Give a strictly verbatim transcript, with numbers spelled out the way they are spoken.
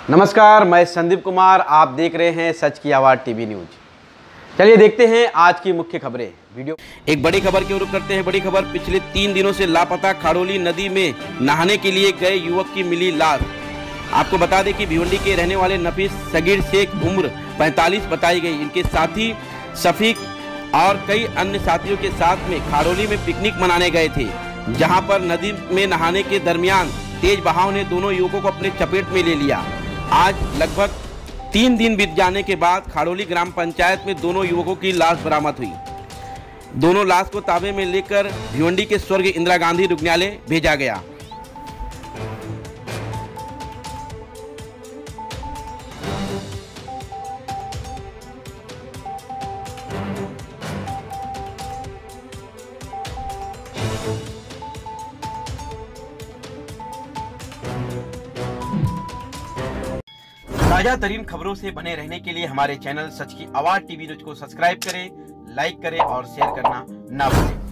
नमस्कार, मैं संदीप कुमार। आप देख रहे हैं सच की आवाज़ टीवी न्यूज। चलिए देखते हैं आज की मुख्य खबरें। वीडियो एक बड़ी खबर की ओर करते हैं। बड़ी खबर, पिछले तीन दिनों से लापता खाड़ोली नदी में नहाने के लिए गए युवक की मिली लाश। आपको बता दें कि भिवंडी के रहने वाले नफीस सगीर शेख उम्र पैंतालीस बताई गई। इनके साथी शफीक और कई अन्य साथियों के साथ में खाड़ोली में पिकनिक मनाने गए थे, जहां पर नदी में नहाने के दरमियान तेज बहाव ने दोनों युवकों को अपने चपेट में ले लिया। आज लगभग तीन दिन बीत जाने के बाद खाड़ोली ग्राम पंचायत में दोनों युवकों की लाश बरामद हुई। दोनों लाश को ताबे में लेकर भिवंडी के स्वर्गीय इंदिरा गांधी रुग्णालय भेजा गया। ताजा तरीन खबरों से बने रहने के लिए हमारे चैनल सच की आवाज़ टीवी न्यूज को सब्सक्राइब करें, लाइक करें और शेयर करना ना भूलें।